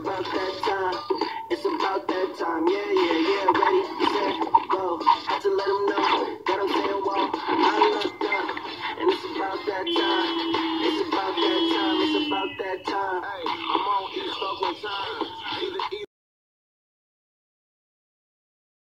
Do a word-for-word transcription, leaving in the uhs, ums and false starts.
about that time. It's about that time. Yeah, yeah, yeah. Ready?